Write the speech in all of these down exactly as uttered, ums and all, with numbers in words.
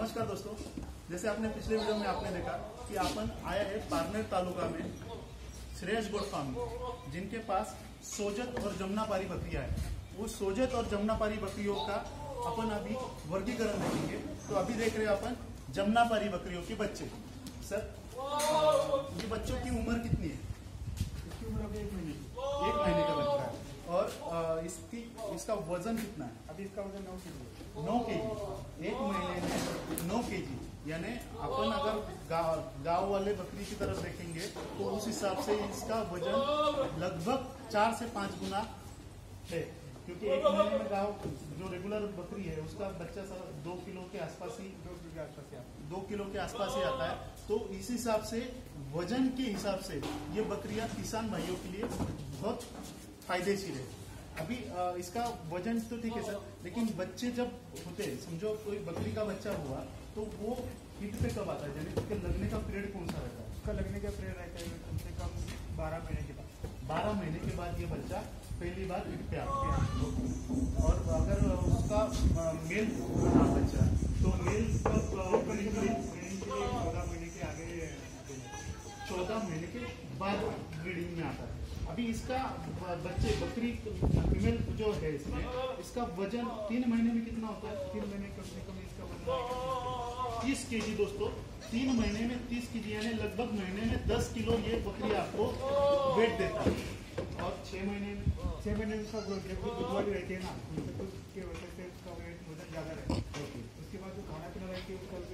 नमस्कार दोस्तों, जैसे आपने पिछले वीडियो में आपने देखा कि अपन आया है पारनेर तालुका में श्रेयस गोट फार्म में, जिनके पास सोजत और जमुनापारी बकरियां है। वो सोजत और जमुनापारी बकरियों का अपन अभी वर्गीकरण देखेंगे। तो अभी देख रहे हैं अपन जमुनापारी बकरियों के बच्चे। सर, ये बच्चों की उम्र कितनी है? इसकी उम्र अभी एक महीने की एक महीने का बच्चा है। और इसकी इसका वजन कितना है? अभी इसका वजन नौ के जी नौ के जी। एक महीने में नौ के जी, यानी अपन अगर गाँव गाँव वाले बकरी की तरफ देखेंगे तो उस हिसाब से इसका वजन लगभग चार से पाँच गुना है, क्योंकि एक महीने में गाँव जो रेगुलर बकरी है उसका बच्चा सर दो किलो के आसपास ही दो किलो के आसपास आता दो किलो के आसपास ही आता है। तो इस हिसाब से वजन के हिसाब से ये बकरियां किसान भाइयों के लिए बहुत फायदेशीर है। अभी आ, इसका वजन तो ठीक है सर, लेकिन बच्चे जब होते हैं, समझो कोई बकरी का बच्चा हुआ तो वो हिट पे कब आता है, यानी उसके लगने का पीरियड कौन सा रहता है? उसका लगने का पीरियड रहता है कम से कम बारह महीने के बाद। बारह महीने के बाद ये बच्चा पहली बार हिट पे आता है। और अगर उसका मेल बना बच्चा तो मेल ब्रीडिंग के लिए चौदह महीने के आगे चौदह महीने के बाद ब्रीडिंग में आता है। अभी इसका बच्चे बकरी फीमेल जो है इसमें, इसका वजन तीन महीने में कितना होता है? तीन महीने कम से कम इसका वजन तीस के जी दोस्तों। तीन महीने में तीस के जी, यानी लगभग महीने में दस किलो ये बकरी आपको वेट देता है। और छह महीने में छह महीने में उसका ग्रोथ जब दूध वाली रहती है ना, तो उसके वजह से उसका वेट वजन ज़्यादा रहता है। उसके बाद जो खाना पीना रहती है उसका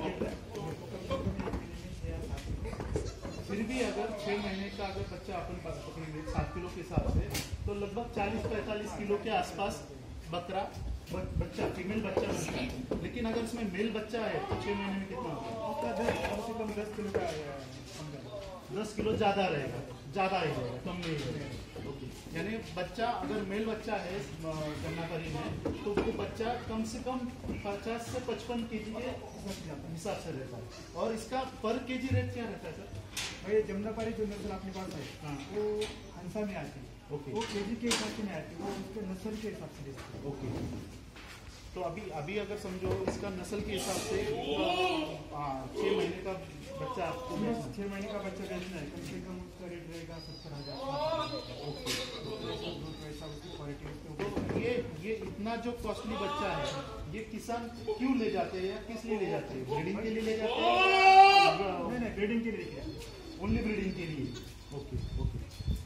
वेट फिर भी अगर छह महीने का अगर बच्चा अपन पास पकड़ेंगे सात किलो के हिसाब से, तो लगभग चालीस पैंतालीस किलो के आसपास बकरा बच्चा फीमेल बच्चा बनता है। लेकिन अगर इसमें मेल बच्चा है तो छह महीने में कितना होता है? उसका दस कम से कम दस किलो का दस किलो ज्यादा रहेगा, ज्यादा ही रहेगा, कम नहीं रहेगा। यानी बच्चा अगर मेल बच्चा है जमुनापारी में तो वो बच्चा कम से कम पचास से पचपन के जी के हिसाब से रहता है। और इसका पर के जी रेट क्या रहता है सर? भाई जमुनापारी जो नस्ल अपने पास है हाँ। वो हंसा में आती है। ओके। वो केजी के हिसाब से नहीं आती, वो उसके नस्ल के हिसाब से देती है। ओके। तो अभी अभी अगर समझो इसका नस्ल के हिसाब से छः महीने का बच्चा आपको छः महीने का बच्चा बेचना है, कम से कम उसका रेट रहेगा सत्तर हज़ार। ओके। वैसा उसकी क्वालिटी तो ये ये इतना जो कॉस्टली बच्चा है ये किसान क्यों ले जाते हैं या किस लिए ले जाते हैं? ब्रीडिंग के लिए ले जाते हैं? नहीं नहीं ब्रीडिंग के लिए क्या, ओनली ब्रीडिंग के लिए। Okay okay.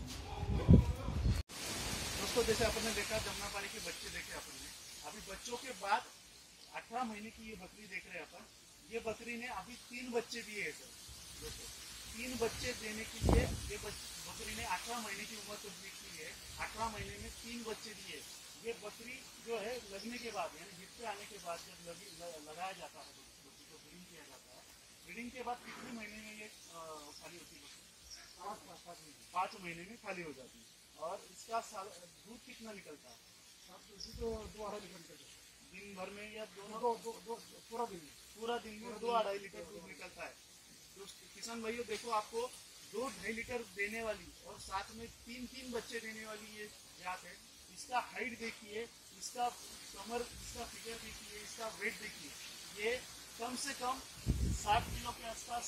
दोस्तों, जैसे आपने देखा जमुनापारी के बच्चे देखे आपने, अभी बच्चों के बाद अठारह महीने की ये बकरी देख रहे हैं अपन। ये बकरी ने अभी तीन बच्चे दिए हैं सर दोस्तों। तीन बच्चे देने के लिए ये बकरी ने अठारह महीने की उम्र कंप्लीट की है। अठारह महीने में तीन बच्चे दिए। ये बकरी जो है लगने के बाद, यानी हिट पे आने के बाद जब लगी लगाया जाता है बकरी को ब्रीडिंग किया जाता है, ब्रीडिंग के बाद कितने महीने में ये खाली होती है? पाँच महीने में खाली हो जाती है। और इसका दूध कितना निकलता है? तो दो अढ़ाई लीटर निकलता है दिन भर में या दोनों दो दो दो पूरा दिन पूरा दिन में दो अढ़ाई लीटर दूध निकलता है। तो किसान भाइयों देखो, आपको दो ढाई लीटर देने वाली और साथ में तीन तीन बच्चे देने वाली ये जात है। इसका हाइट देखिए, इसका कमर, इसका फिगर देखिए, इसका वेट देखिए। ये कम से कम साठ किलो के आसपास,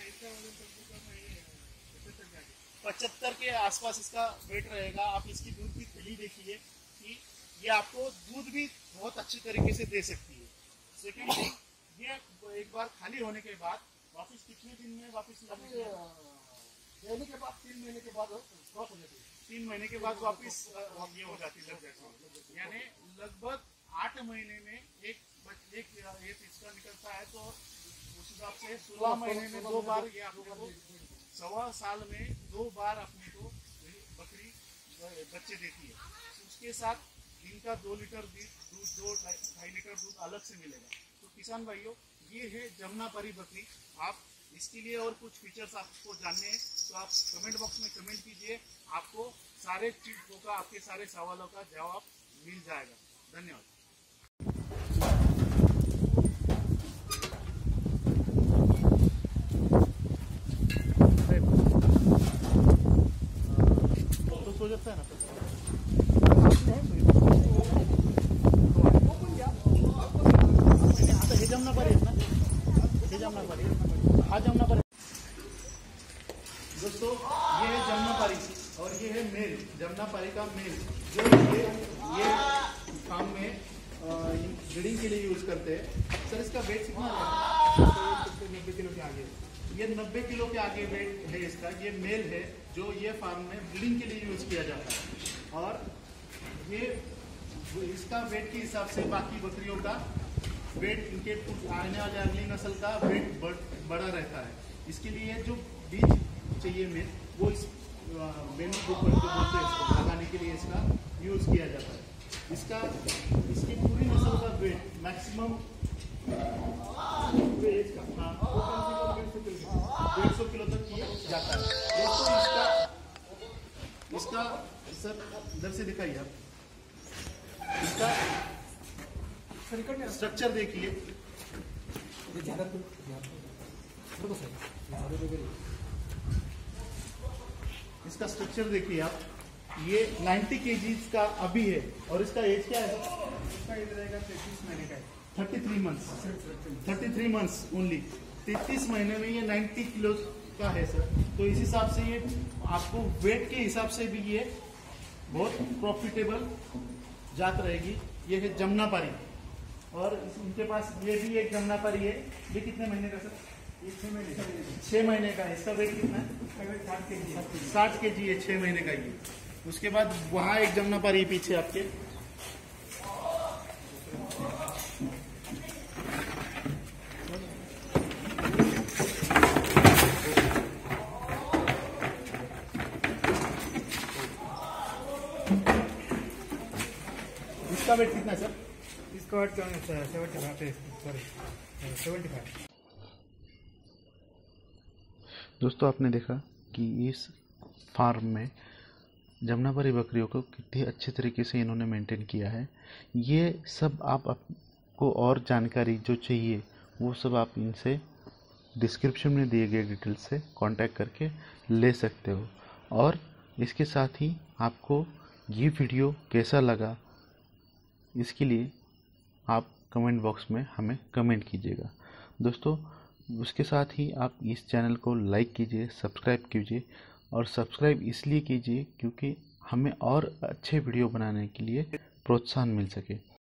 पचहत्तर के आसपास इसका वेट रहेगा। आप इसकी दूध की थैली देखिए कि ये आपको दूध भी बहुत अच्छी तरीके से दे सकती है। सेकेंड थिंग, ये एक बार खाली होने के बाद वापस कितने दिन में वापस देने के बाद तीन महीने के बाद क्रॉस हो जाती है। तीन महीने के बाद वापस ये हो जाती है, लग जाती है। यानी लगभग आठ महीने में एक एक एक इसका निकलता है। तो उस हिसाब से सोलह महीने में दो बार ये अपने को, सवा साल में दो बार अपने को बकरी बच्चे देती है। उसके साथ दिन का दो लीटर दूध, दो ढाई लीटर दूध अलग से मिलेगा। तो किसान भाइयों, ये है जमुनापारी बकरी। आप इसके लिए और कुछ फीचर्स आपको जानने हैं तो आप कमेंट बॉक्स में कमेंट कीजिए। आपको सारे चीजों का, आपके सारे सवालों का जवाब मिल जाएगा। धन्यवाद। तो सो जाता है ना आता हे जमुनापारी आहेत ना? है सर, इसका वेट कितना है? नब्बे किलो के आगे ये नब्बे किलो के आगे वेट है इसका। ये मेल है जो ये फार्म में ब्रीडिंग के लिए यूज किया जाता है, और ये इसका वेट के हिसाब से बाकी बकरियों का वेट, इनके आने वाले अगली नस्ल का वेट बढ़, बड़ा रहता है। इसके लिए जो बीज चाहिए मेल, वो इस मेनू बुक को बोलते हैं, इसको लगाने के लिए इसका यूज किया जाता है। इसका इसकी पूरी नस्ल का वेट मैक्सिमम एज का हाँ, वो कम से कम डेढ़ सौ किलो का। डेढ़ सौ किलो तक ये जाता है दोस्तों। इसका इसका सर इधर से दिखाइए आप, इसका सर रिकॉर्ड में स्ट्रक्चर देखिए। ये ज़्यादा तो देखो सर, ज़्यादा तो करिए। इसका स्ट्रक्चर देखिए आप, ये नब्बे केजीज का अभी है, और इसका एज क्या है? इसका एज रहेगा तैंतीस महीने का है। तैंतीस मंथ्स तैंतीस मंथ्स ओनली। तैंतीस महीने में ये नब्बे किलो का है सर। तो इस हिसाब से ये आपको वेट के हिसाब से भी ये बहुत प्रॉफिटेबल जात रहेगी। ये है जमुनापारी, और इस- इनके पास ये भी एक जमुनापारी है। ये कितने महीने का सर? ये छः महीने का है। छः महीने का है। इसका वेट कितना है? इसका वेट साठ के जी है। साठ के जी है, छः महीने का ये। उसके बाद वहाँ एक जमुनापारी है पीछे आपके। इसका वेट कितना है सर? इसका वेट क्या है? Seventy five sorry seventy five. दोस्तों आपने देखा कि इस फार्म में जमुनापारी बकरियों को कितने अच्छे तरीके से इन्होंने मेंटेन किया है। ये सब आप आपको और जानकारी जो चाहिए वो सब आप इनसे डिस्क्रिप्शन में दिए गए डिटेल्स से कांटेक्ट करके ले सकते हो। और इसके साथ ही आपको ये वीडियो कैसा लगा इसके लिए आप कमेंट बॉक्स में हमें कमेंट कीजिएगा। दोस्तों उसके साथ ही आप इस चैनल को लाइक कीजिए, सब्सक्राइब कीजिए, और सब्सक्राइब इसलिए कीजिए क्योंकि हमें और अच्छे वीडियो बनाने के लिए प्रोत्साहन मिल सके।